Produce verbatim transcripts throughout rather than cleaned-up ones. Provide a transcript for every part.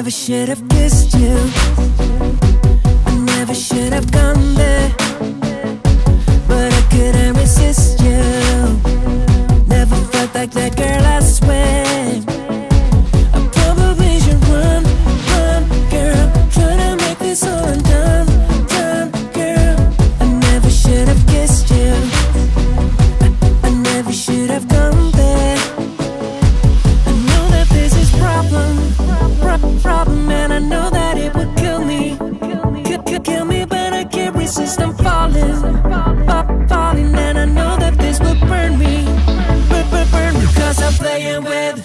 never should have kissed you. I never should have gone there, but I couldn't resist you. Never felt like that girl, I swear. I probably should run, run, girl. Try to make this all undone, done, girl. I never should have kissed you. I, I never should have gone there. I know that this is problem, pro problem, and I know that it would kill me, kill, kill, kill me, but I can't resist. I'm falling, fa falling, and I know that this will burn me, burn, burn, burn me, 'cause I'm playing with.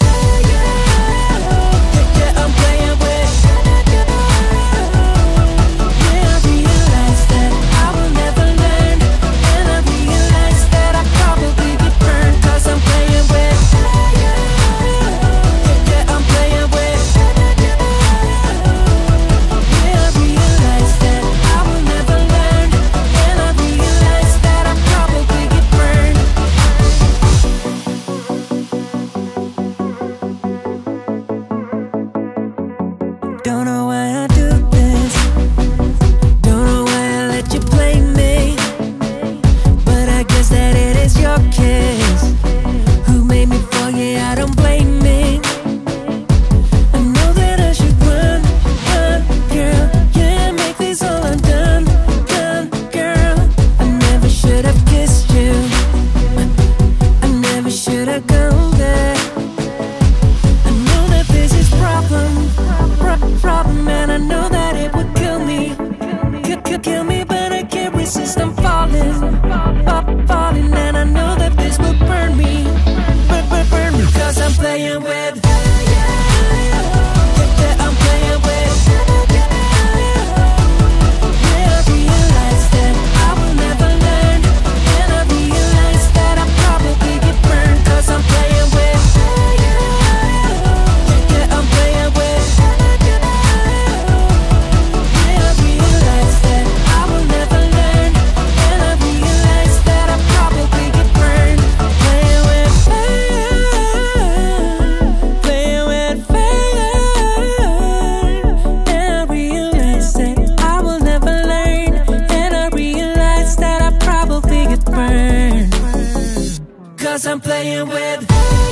Yeah, I'm playing with. Yeah, I realize that I will never learn, and I realize that I probably get burned, 'cause I'm playing with. Yeah, I'm playing with. Yeah, I realize that I will never learn, and I realize that I probably get burned. Don't know why I do this, don't know why I let you play me, but I guess that it is your kiss who made me fall, yeah, I don't blame me. I know that I should run, run, girl, yeah, make this all undone, done, girl. I never should have kissed you, I never should have gone there. I know that this is problem, pro problem, and I know that it would kill me, kill, kill, kill me, but I can't resist. I'm falling, fa falling, and I know that this will burn me, burn, burn, burn me, 'cause I'm playing with. Yeah, I'm playing with. Yeah, I realize that I will never learn, and I realize that I probably get burned, 'cause I'm playing with. Yeah, I'm playing with. Yeah, I realize that I will never learn, and I realize that I probably get burned. Playing with fire, playing with fire, and I realize that I will never learn, and I realize that I probably get burned, 'cause I'm playing with.